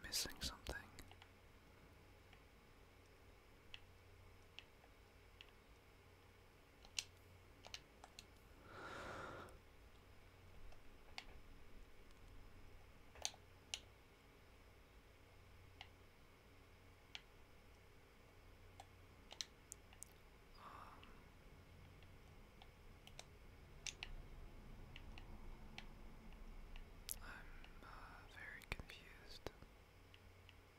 missing something. I'm very confused.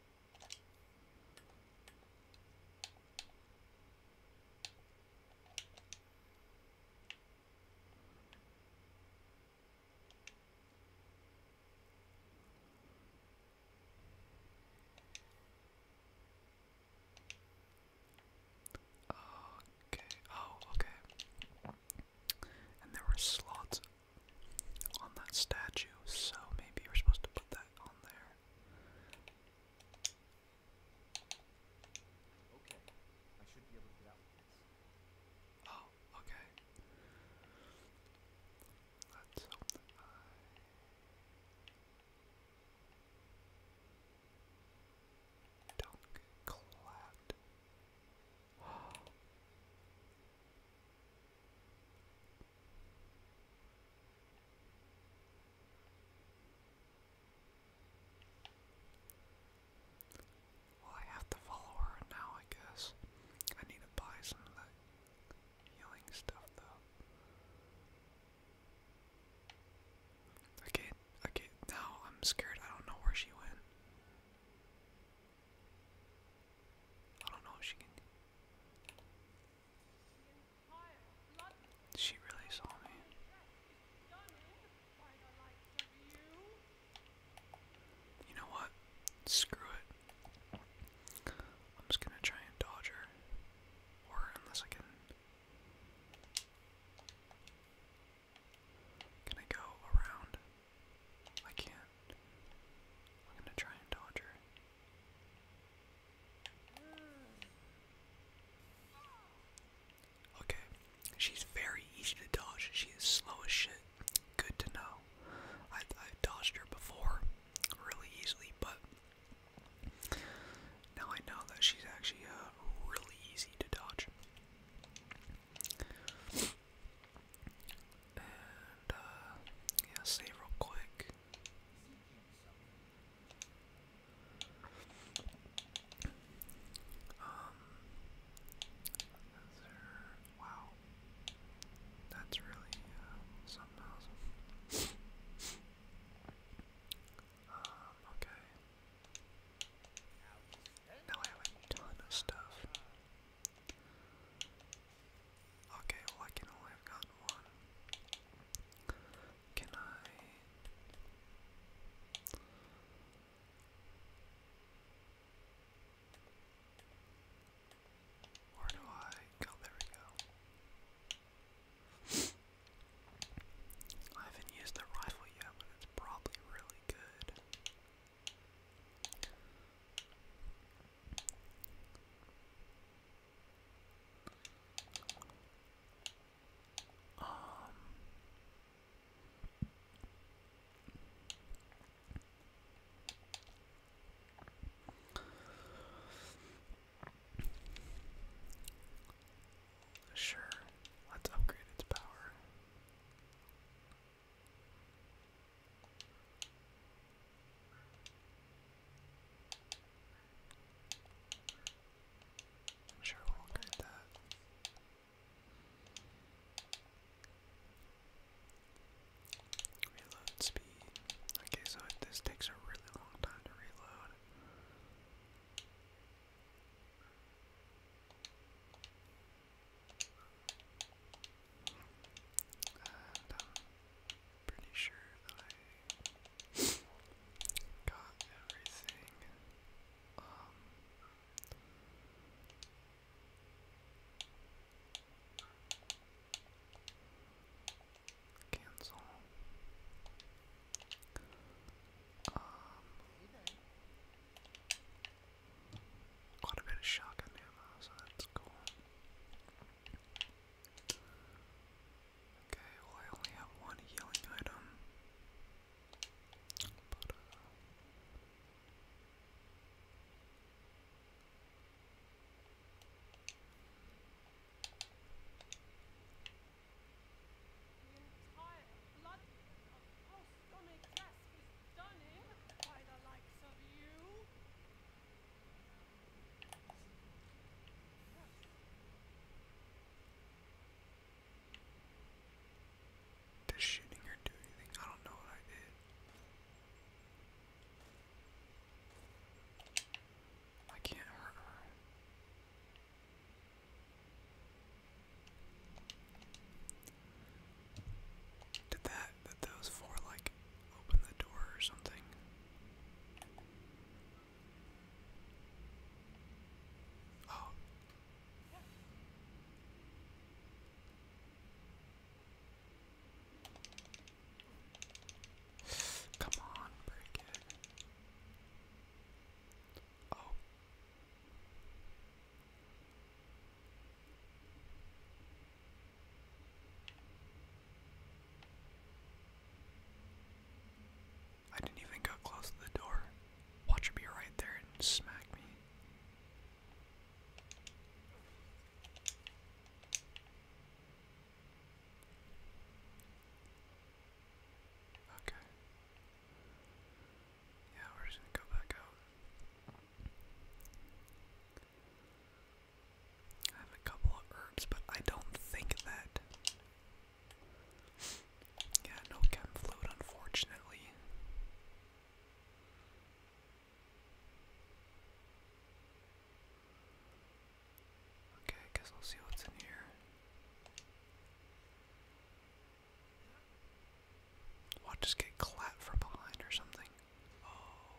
just get clapped from behind or something. Oh.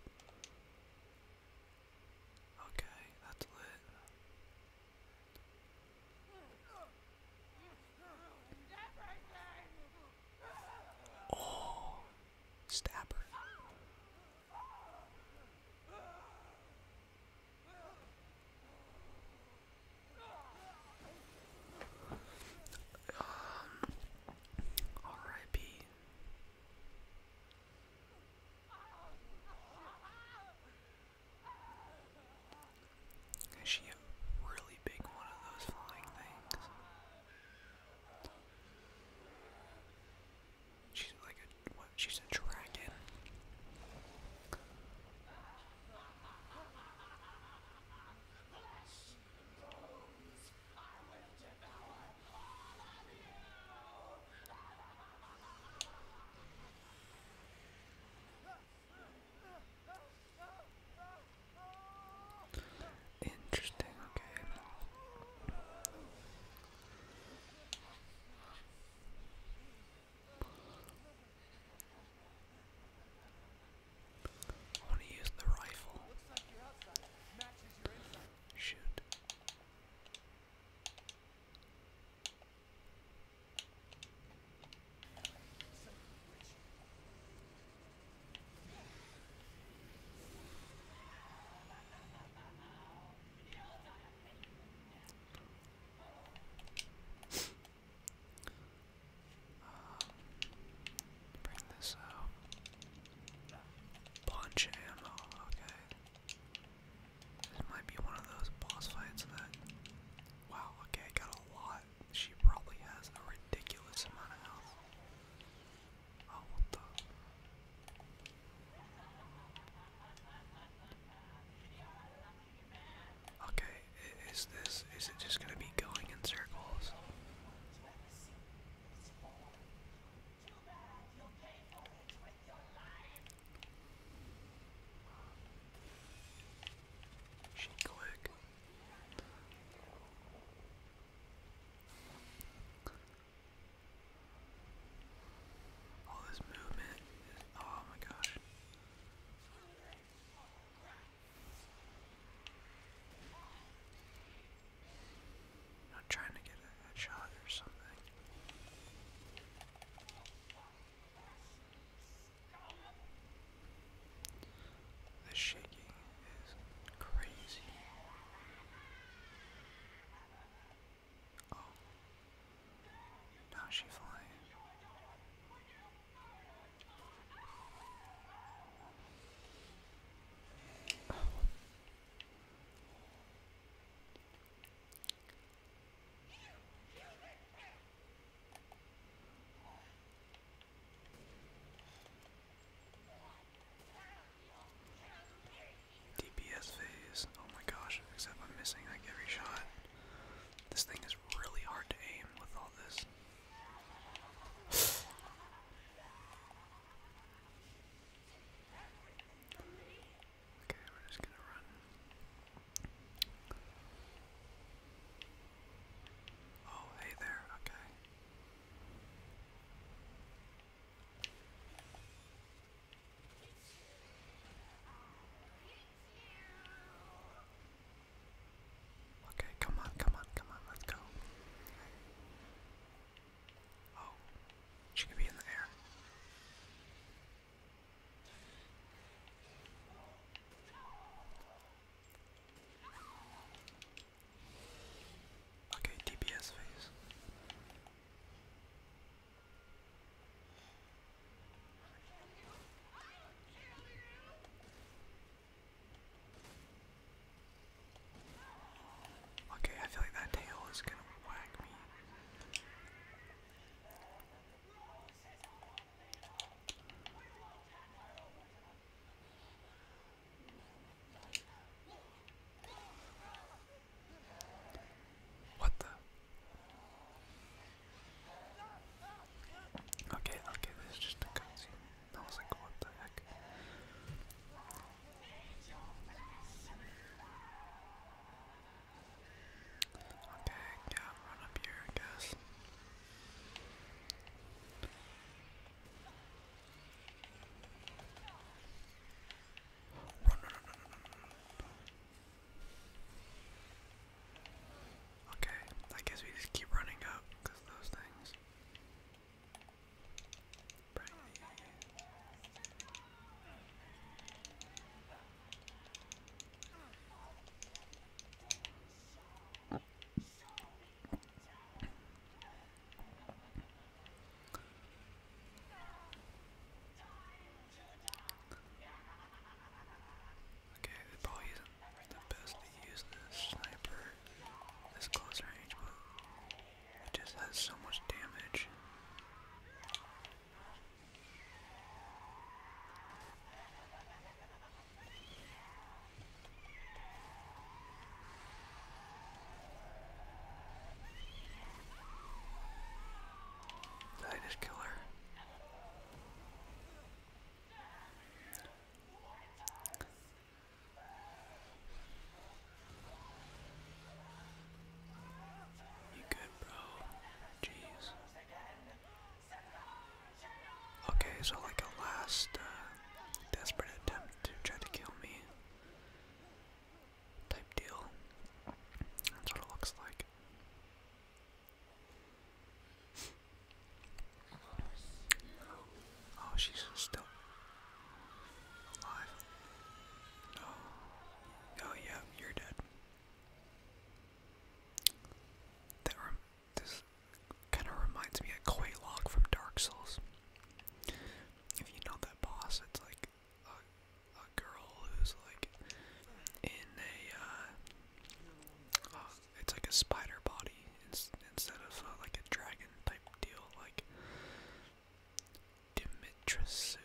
Okay, that's lit. Oh, stabber. R.I.P. Is she a really big one of those flying things? She's like a, what? She's a dragon. Interesting, okay. I want to use the rifle. Shoot. Bring this out. Punch ammo, okay. This might be one of those boss fights that. Wow, okay, I got a lot. She probably has a ridiculous amount of health. Oh, what the? Okay, is it just gonna be going in circles? She quick. All this movement is, oh my gosh. Not trying to get a headshot or something. The shaking is crazy. Oh, now she's flying. DPS phase. Oh my gosh, except I'm missing like every shot. This thing is really hard to aim with all this. she's still alive. No. Oh yeah, you're dead. This kind of reminds me of Quelaag from Dark Souls. If you know that boss, it's like a girl who's like in it's like a spider body instead of like a dragon type deal, like Dimitrescu.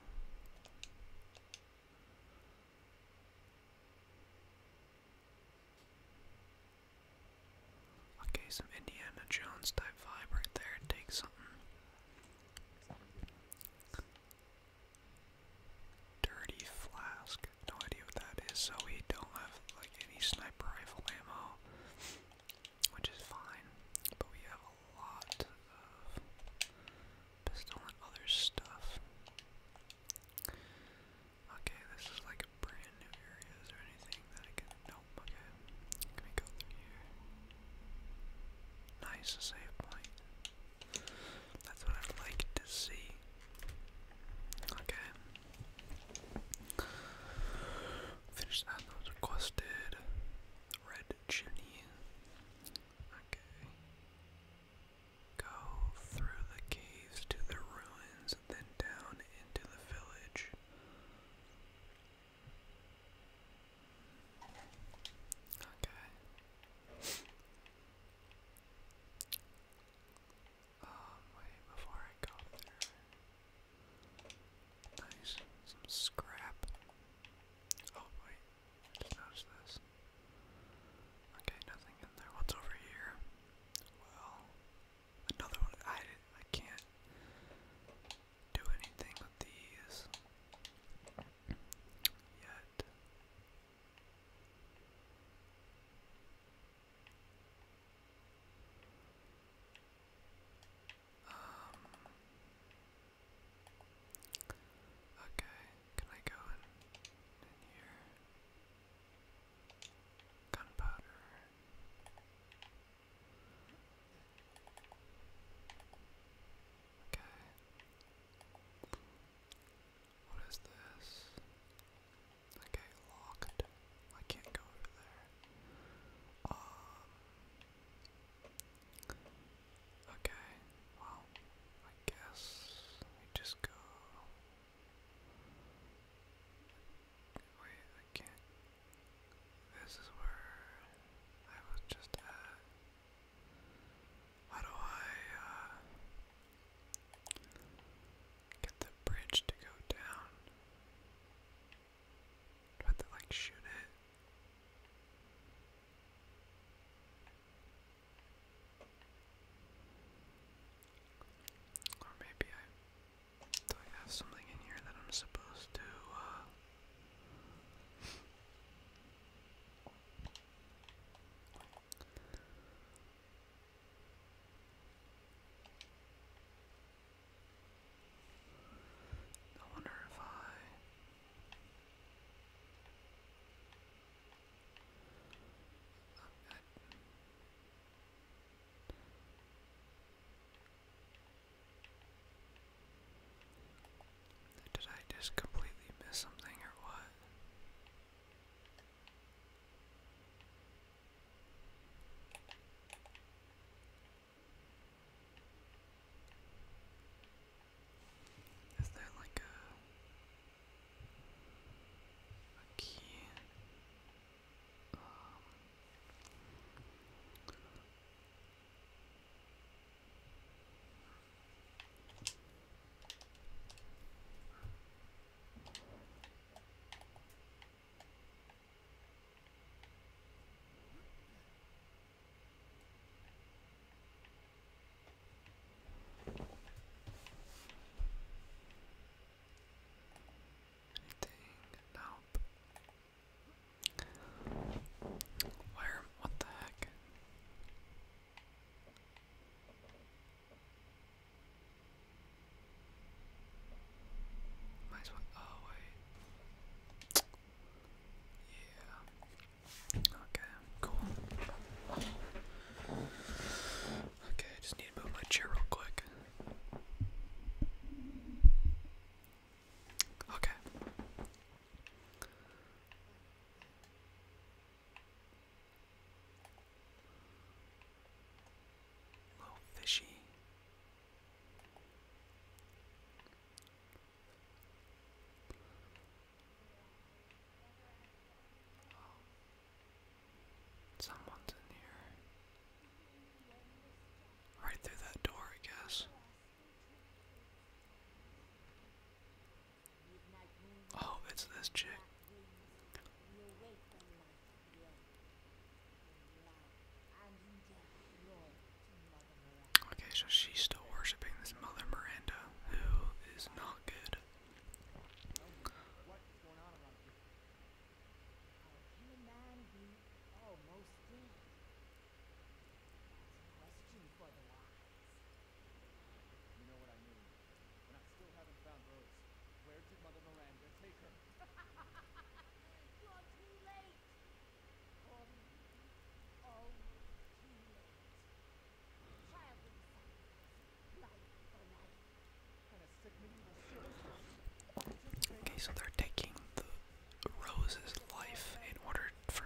Okay, some Indiana Jones type vibe right there. Take something. Dirty flask. No idea what that is, so we don't have like any sniper rifle ammo, which is fine. But we have a lot of pistol and other stuff. Okay, this is like a brand new area. Is there anything that I can... Nope, okay. Can we go through here?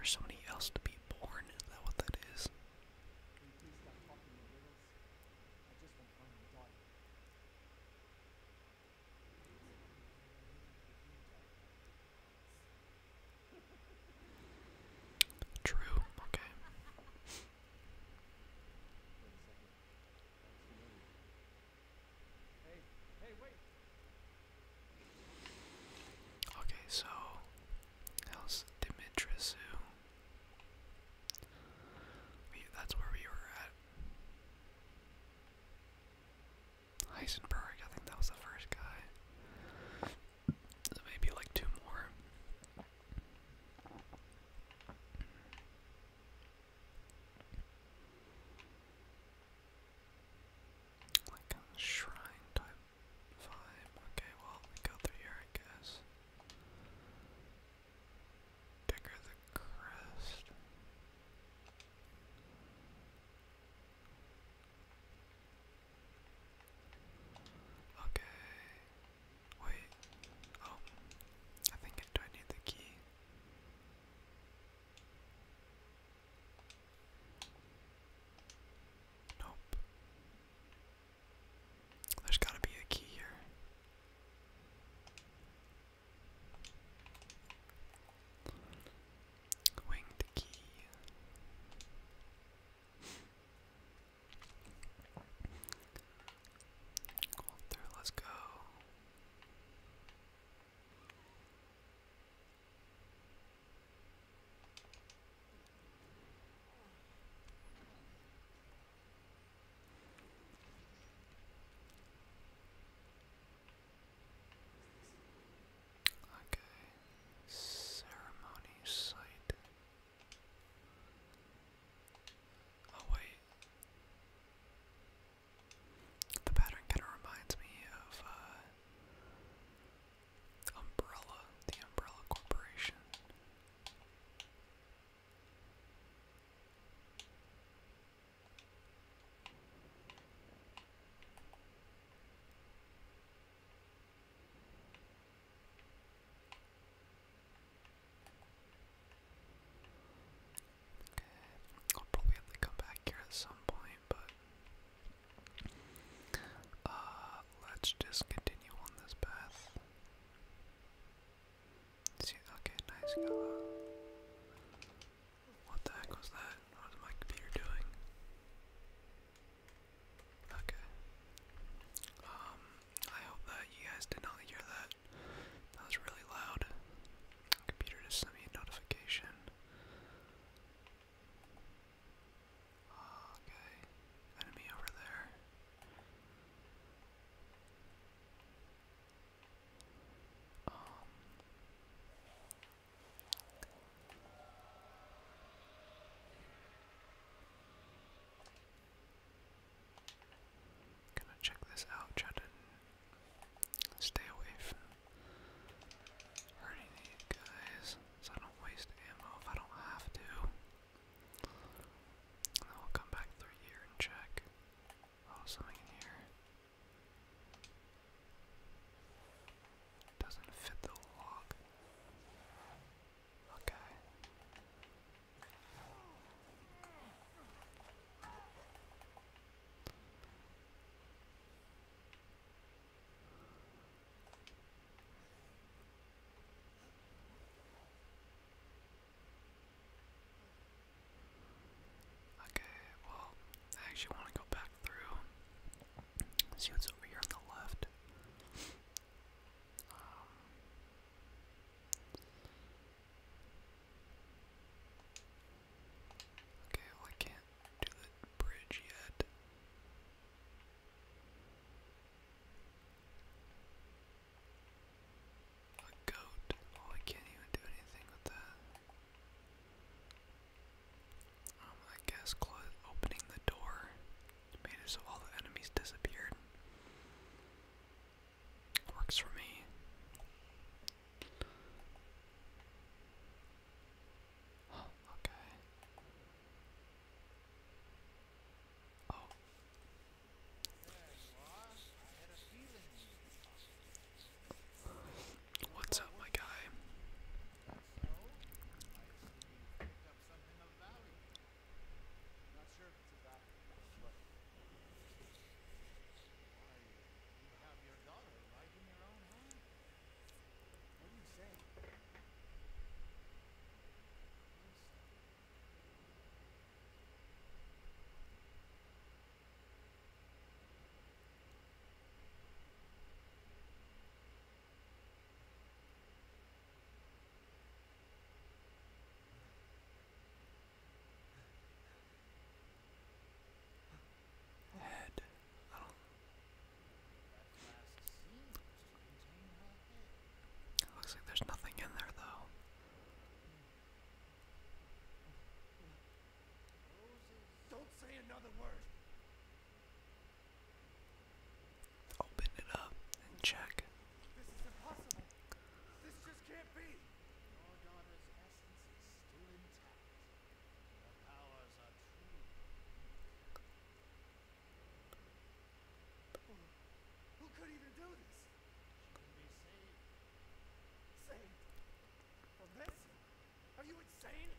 somebody else to be born? Is that what that is? True, okay. Okay, so how's Dimitrisu? That's where we were at. Heisenberg, I think that was the first guy. So maybe like two more. Like a shrine type vibe. Okay, well, we go through here, I guess. Digger the Crest. Okay. Wait. Oh. Do I need the key? Nope. There's gotta be a key here. Winged key. Go through, let's go. Okay. Ceremony site. Oh wait. The pattern kind of reminds me of Umbrella, the Umbrella Corporation. I'll probably have to come back here at some point, but let's just continue on this path. See, okay, nice. What the heck was that? What was my computer doing? Okay. I hope that you guys did not hear that. That was really loud. Computer just sent me a notification. Okay. Enemy over there. Gonna check this out, try to stay away from hurting these guys so I don't waste ammo if I don't have to. And then we'll come back through here and check. Oh, something in here. Doesn't fit the lock. Okay. Okay, well, I actually want to go back through. See what's over here on the left. Okay, well I can't do the bridge yet. A goat. Oh, I can't even do anything with that. I guess opening the door made it so all the enemies disappeared. Works for me. Okay. Oh. What's up, my guy? insane?